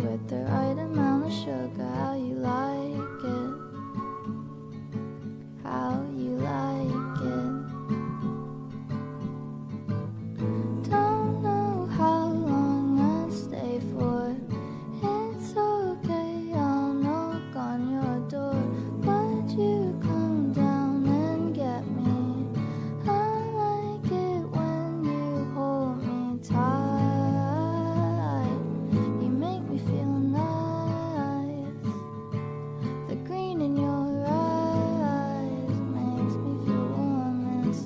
with the right amount of sugar. How you like it? How you like it? Don't know how long I'll stay for. It's okay, I'll knock on your door. Would you come down and get me? I like it when you hold me tight. You make me feel nice. The green in your eyes makes me feel warm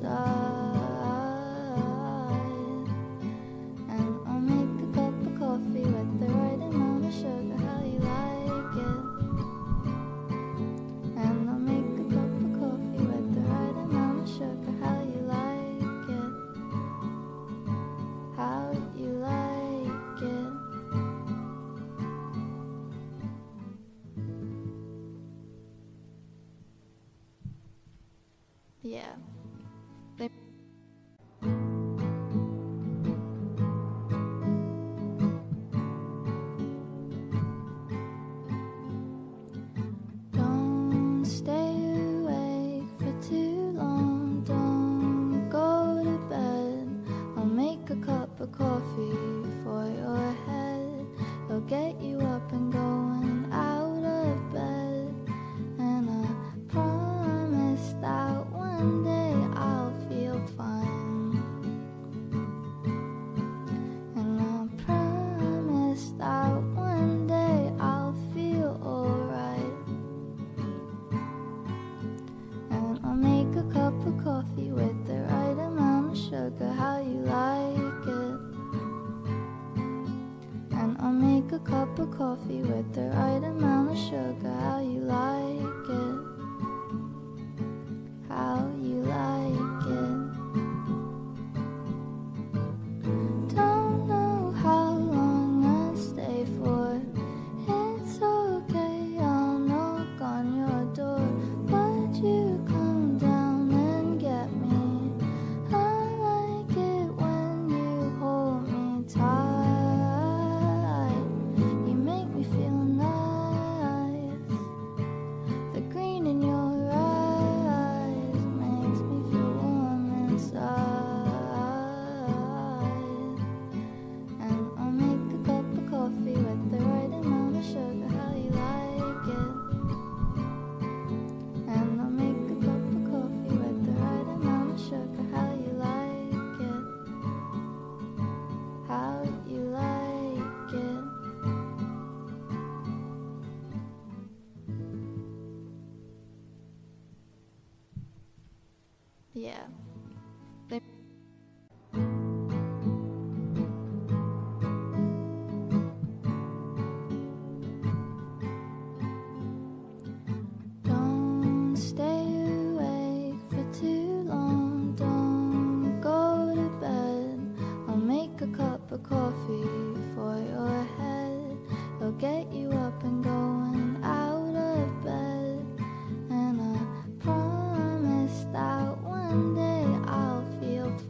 inside. And I'll make a cup of coffee with the right amount of sugar. How you like it? And I'll make a cup of coffee with the right amount of sugar. How you like it? How you like it? Yeah. They Don't stay awake for too long. Don't go to bed. I'll make a cup of coffee for your head. It'll get you up and going out of bed. And I promise that one day I'll feel fine. And I promise that one day I'll feel alright. And I'll make a cup of coffee with the right amount of sugar. How you like it? And I'll make a cup of coffee with the right amount of sugar. How you like it? How you like it? Don't know how long I'll stay for. It's okay, I'll knock on your door. Would you come down and get me? I like it when you hold me tight. You make me feel nice. The green in your eyes makes me feel warm inside. And I'll make a cup of coffee with the right amount of sugar. How you like it? And I'll make a cup of coffee with the right amount of sugar. How you like it? How you like it? Yeah. They Don't stay awake for too long. Don't go to bed. I'll make a cup of coffee for your head. It'll get you up and going out of bed. And I promise that one day I'll feel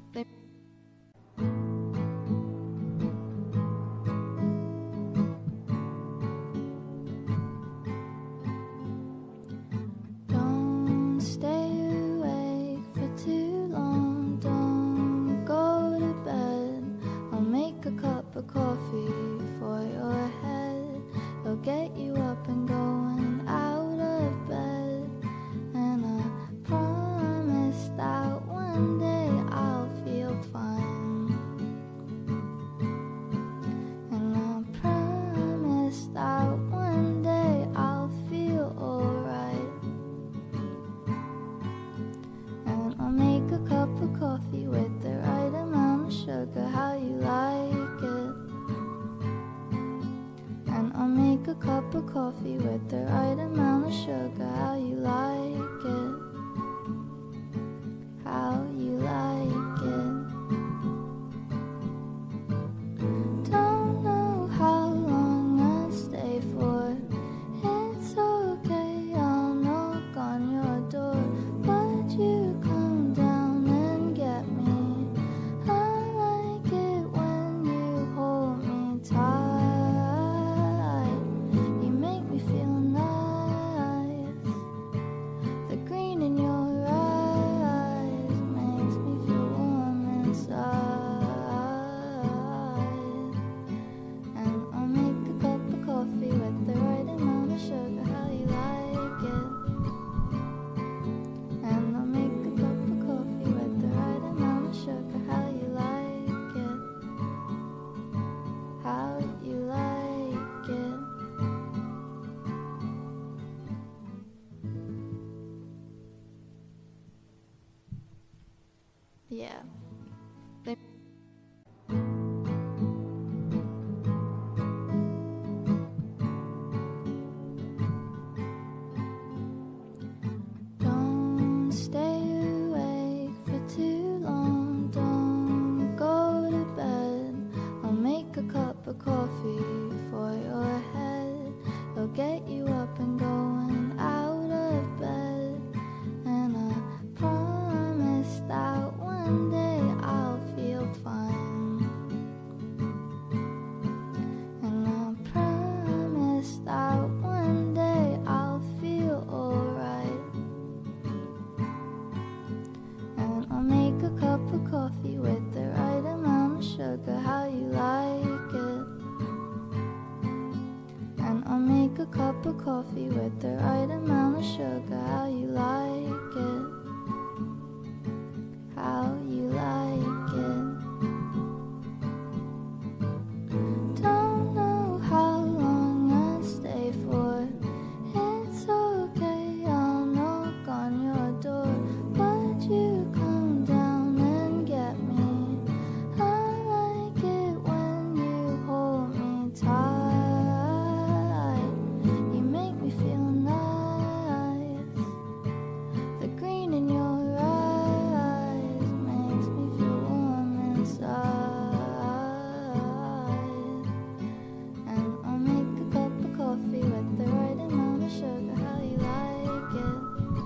Don't stay awake for too long. Don't go to bed. I'll make a cup of coffee for your head. It'll get you up and going out of bed. And I promise that one day I'll feel fine. And I promise that one day I'll feel alright. And I'll make a cup of coffee with the right amount of sugar, how you like it. And I'll make a cup of coffee with the right amount of sugar, how you like it. How you like it. Don't know how long I'll stay for. It's okay, I'll knock on your door. Would you come down and get me? I like it when you hold me tight. You make me feel nice. The green in your eyes makes me feel warm inside. And I'll make a cup of coffee with the right amount of sugar, how you like it. And I'll make a cup of coffee with the right amount of sugar, how you like it. How you like it. Yeah. Don't stay awake for too long. Don't go to bed. I'll make a cup of coffee for your head. It'll get you up and going out of bed. And I promise that one day I'll feel fine. And I promise that one day I'll feel alright. And I'll make a cup of coffee with the right amount of sugar, how you like it. And I'll make a cup of coffee with the right amount of sugar, how you like it. How you like it. Don't know how long I'll stay for. It's okay, I'll knock on your door. Would you come down and get me? I like it when you hold me tight. You make me feel nice. The green in your eyes makes me feel warm inside. And I'll make a cup of coffee with the right amount of sugar, how you like it.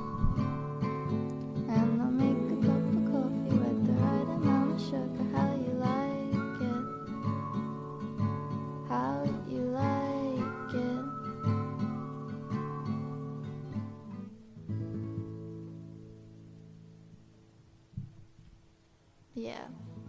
And I'll make a cup of coffee with the right amount of sugar, how you like it. How you like it. Yeah.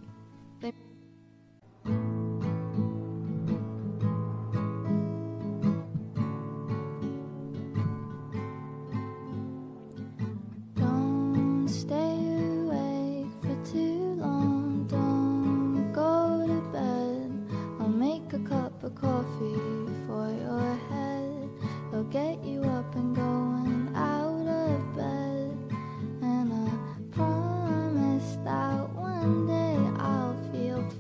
Don't stay awake for too long. Don't go to bed. I'll make a cup of coffee for your head. It'll get you up and going out of bed. And I promise that one day I'll feel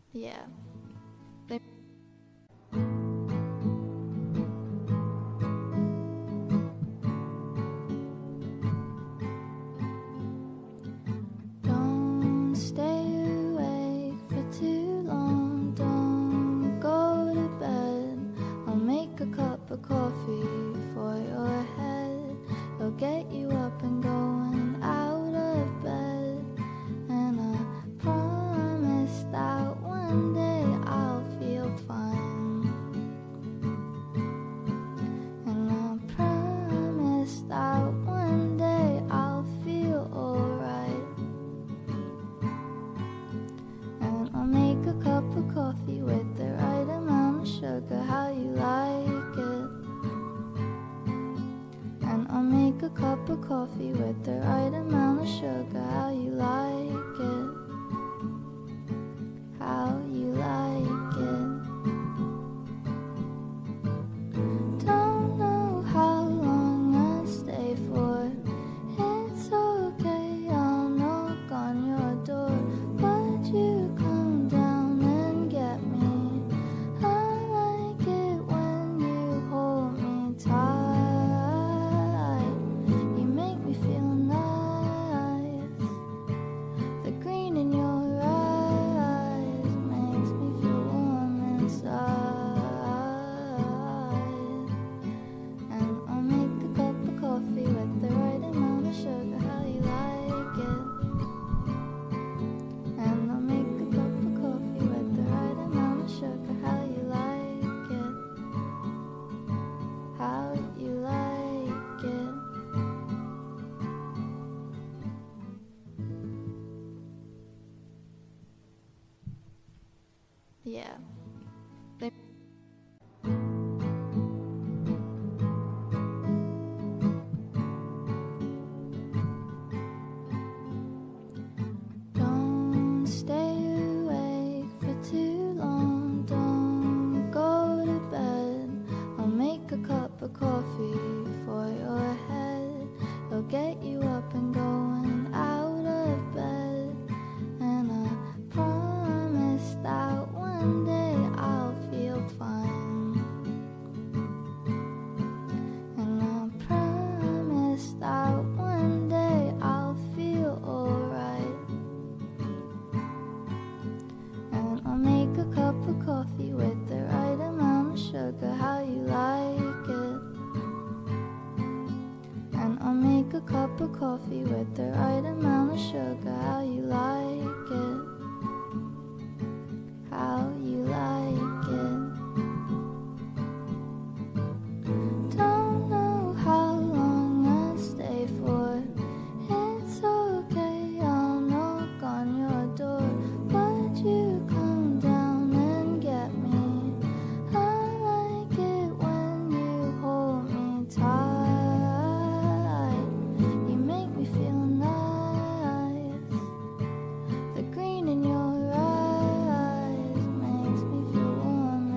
Yeah. Don't stay awake for too long. Don't go to bed. I'll make a cup of coffee for your head. It'll get you up and going out of bed. And I promise that one day I'll feel fine. And I promise that one day I'll feel alright. And I'll make a cup of coffee with the right amount of sugar, how you like it. And I'll make a cup of coffee with the right amount of sugar, how you like it. How you like it. Don't know how long I'll stay for. It's okay, I'll knock on your door. Would you come down and get me? I like it when you hold me tight. You make me feel nice. The green in your eyes makes me feel warm inside. And I'll make a cup of coffee with the right amount of sugar, how you like it. And I'll make a cup of coffee with the right amount of sugar, how you like it. How you like it. Yeah. Don't stay awake for too long. Don't go to bed. I'll make a cup of coffee for your head. It'll get you up and going out of bed. And I promise that one day I'll feel fine. And I promise that one day I'll feel alright. And I'll make a cup of coffee with the right amount of sugar, how you like it. And I'll make a cup of coffee with the right amount of sugar, how you like it. How you like it. Don't know how long I'll stay for. It's okay, I'll knock on your door. Would you come down and get me? I like it when you hold me tight. You make me feel nice. The green in your eyes makes me feel warm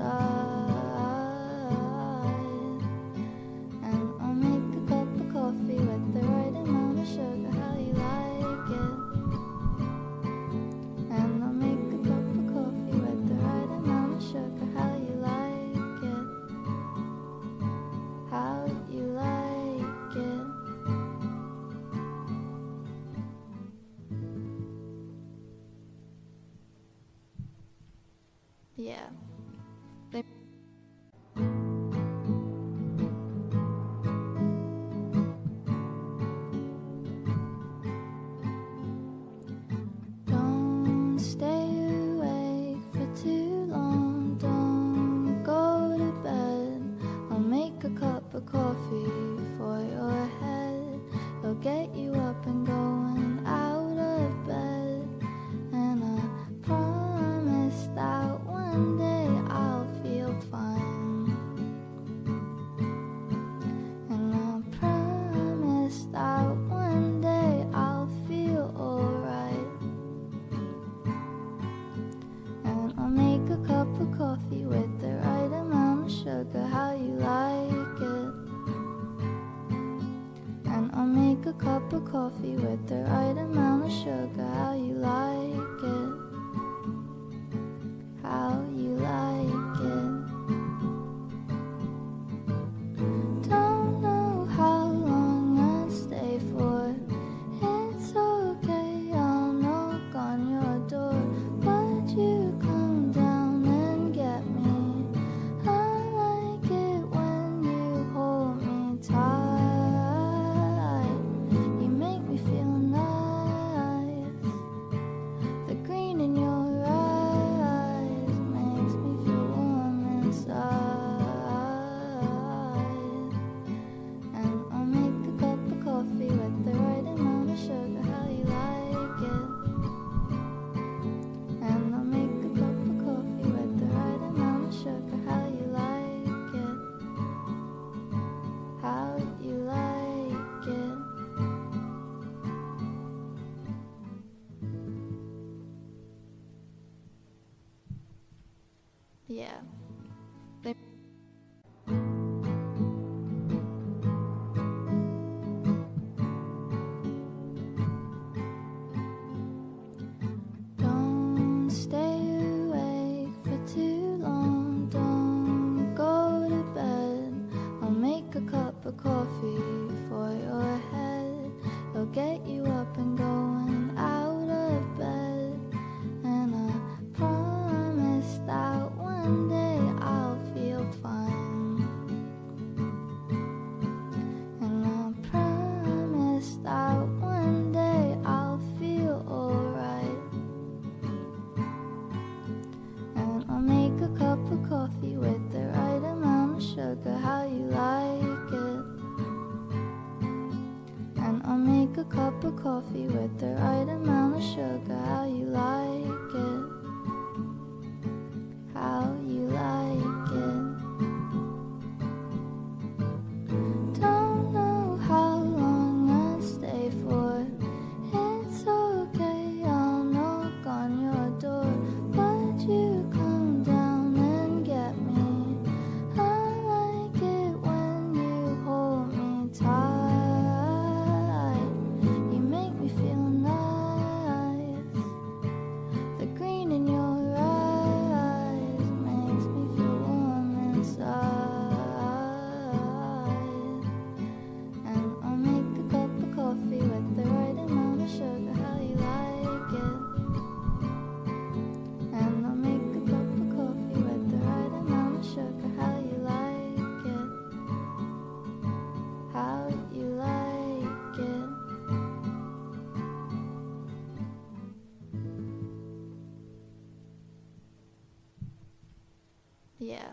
inside. And I'll make a cup of coffee with the right amount of sugar, how you like it. And I'll make a cup of coffee with the right amount of sugar, how you like it. How you like it. Yeah. Don't stay awake for too long. Don't go to bed. I'll make a cup of coffee for your head. It'll get you up and going out of bed. And I promise that one day Yeah. Don't stay awake for too long. Don't go to bed. I'll make a cup of coffee for your head. It'll get you up and going out of bed. And I promise that one day I'll feel fine. And I promise that one day I'll feel alright. And I'll make a cup of coffee with the right amount of sugar, how you like it. And I'll make a cup of coffee with the right amount of sugar, how you like it. How you like it. Don't know how long I'll stay for. It's okay, I'll knock on your door. Would you come down and get me? I like it when you hold me tight. You make me feel nice. The green in your eyes makes me feel warm inside. And I'll make a cup of coffee with the right amount of sugar, how you like it. And I'll make a cup of coffee with the right amount of sugar, how you like it. How you like it. Yeah.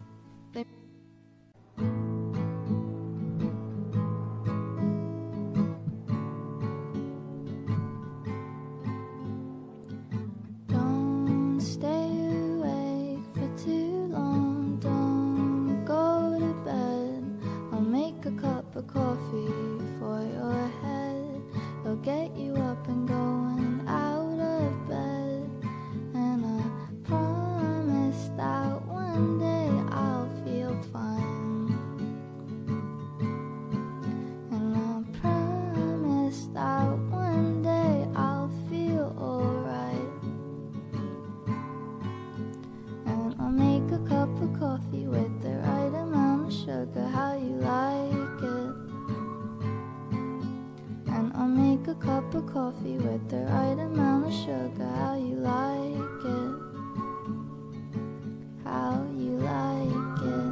Don't stay awake for too long. Don't go to bed. I'll make a cup of coffee for your head. It'll get you up and going out of bed. And I promise that one day I'll feel fine. And I promise that one day I'll feel alright. And I'll make a cup of coffee with the right amount of sugar, how you like it. And I'll make a cup of coffee with the right amount of sugar, how you like it. How you like it.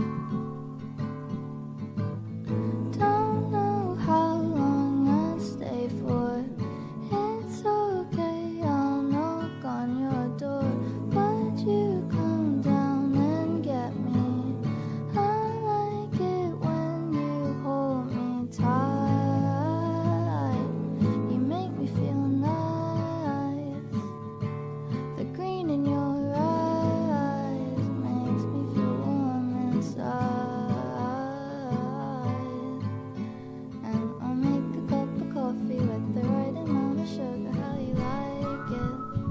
Don't know how long I'll stay for. It's okay, I'll knock on your door. Would you come down and get me? I like it when you hold me tight. You make me feel nice. The green in your eyes makes me feel warm inside. And I'll make a cup of coffee with the right amount of sugar, how you like it.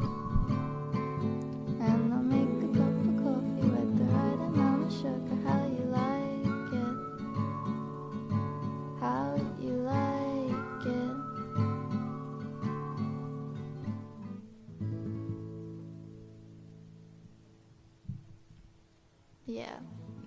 And I'll make a cup of coffee with the right amount of sugar, how you like it. How you like it. Yeah.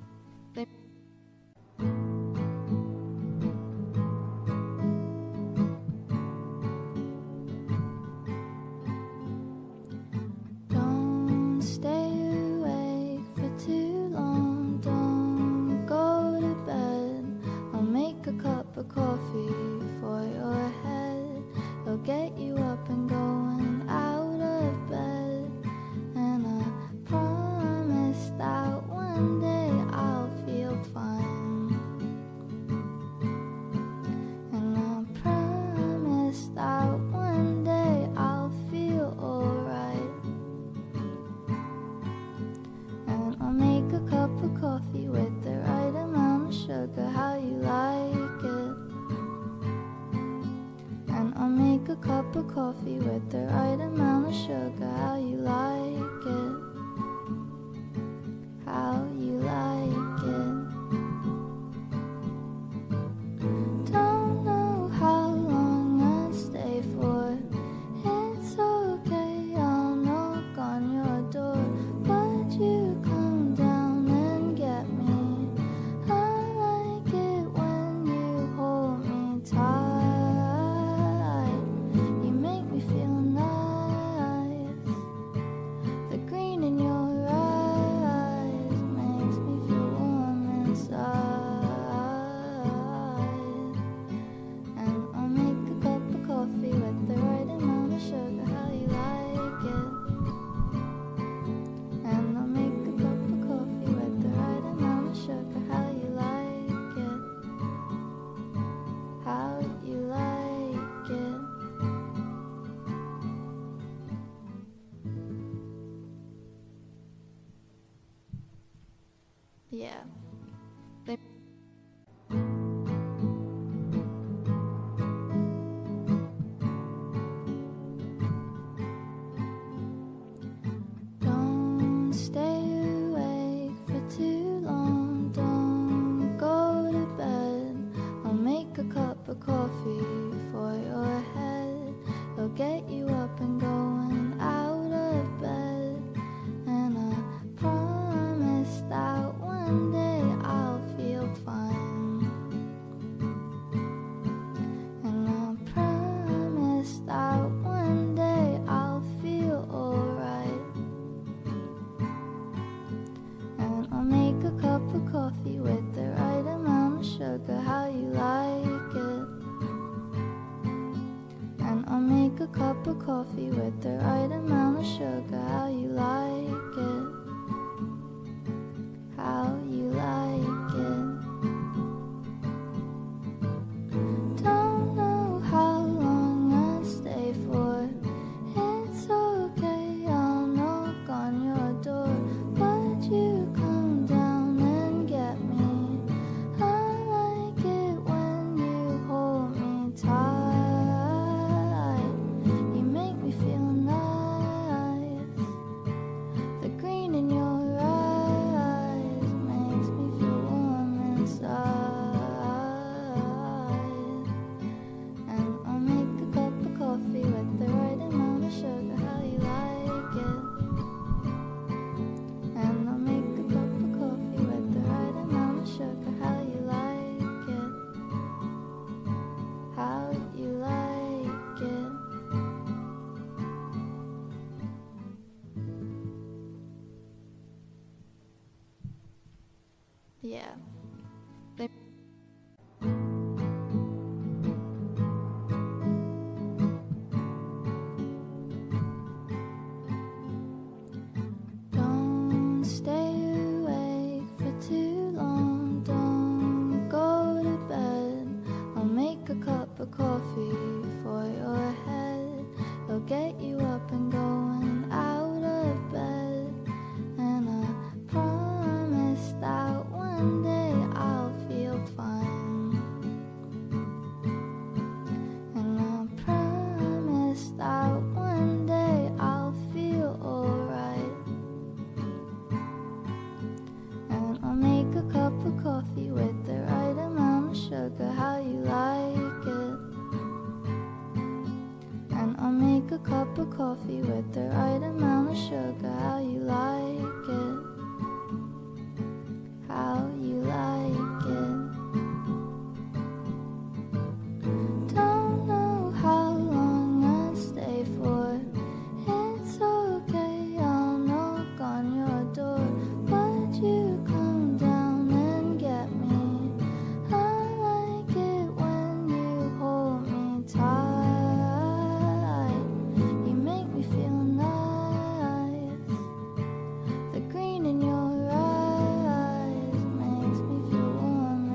Don't stay awake for too long. Don't go to bed. I'll make a cup of coffee for your head. It'll get you up and going out of bed. And I promise that one day Yeah. Don't stay awake for too long. Don't go to bed. I'll make a cup of coffee for your head. It'll get you up and going out of bed. And I promise that one day I'll feel fine. And I promise that one day I'll feel alright. And I'll make a cup of coffee with the right amount of sugar, how you like it. And I'll make a cup of coffee with the right amount of sugar, how you like it. How you like it. Don't know how long I'll stay for. It's okay, I'll knock on your door. Would you come down and get me? I like it when you hold me tight. You make me feel nice. The green in your eyes makes me feel warm inside. And I'll make a cup of coffee with the right amount of sugar, how you like it. And I'll make a cup of coffee with the right amount of sugar, how you like it. How you like it. Yeah. Don't stay awake for too long. Don't go to bed. I'll make a cup of coffee for your head. It'll get you up and going out of bed. And I promise that one day I'll feel fine. And I promise that one day I'll feel alright. And I'll make a cup of coffee with the right amount of sugar, how you like it. And I'll make a cup of coffee with the right amount of sugar, how you like it. How you like it. Don't know how long I'll stay for. It's okay, I'll knock on your door. Would you come down and get me? I like it when you hold me tight. You make me feel nice. The green in your eyes makes me feel warm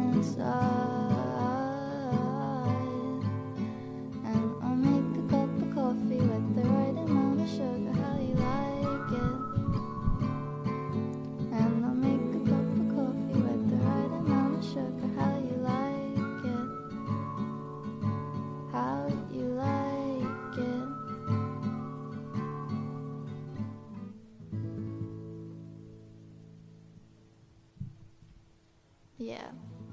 inside. And I'll make a cup of coffee with the right amount of sugar, how you like it. And I'll make a cup of coffee with the right amount of sugar, how you like it. How you like it. Yeah.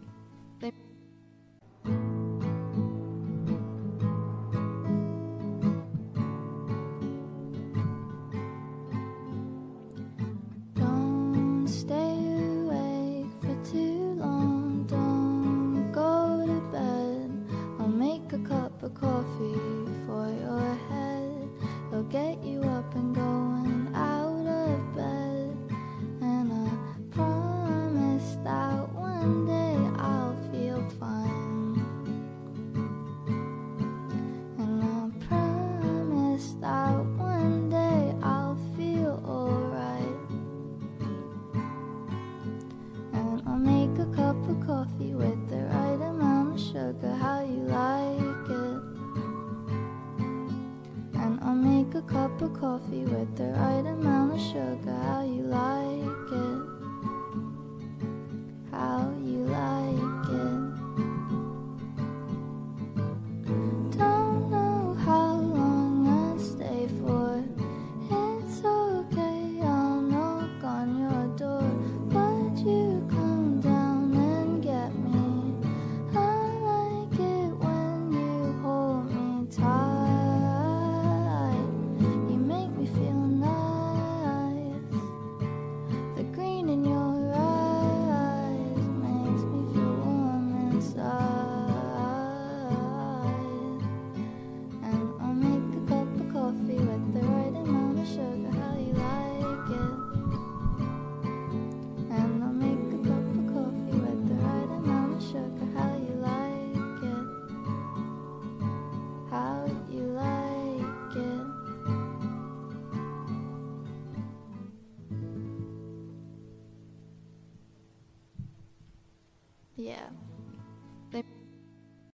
Don't stay awake for too long. Don't go to bed. I'll make a cup of coffee for your head. It'll get you up and going out of bed. And I promise that one day Yeah.